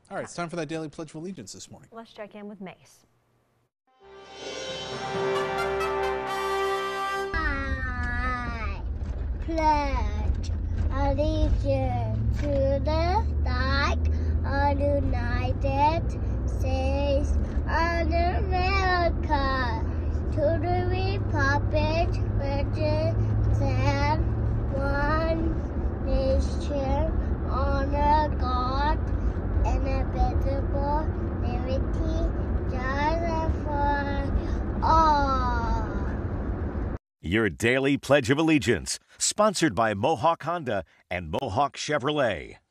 All right, it's time for that Daily Pledge of Allegiance this morning. Let's check in with Mace. I pledge allegiance to the flag of the United States of America, to the republic which stands one nation under God, indivisible, liberty, justice for all. Your Daily Pledge of Allegiance, sponsored by Mohawk Honda and Mohawk Chevrolet.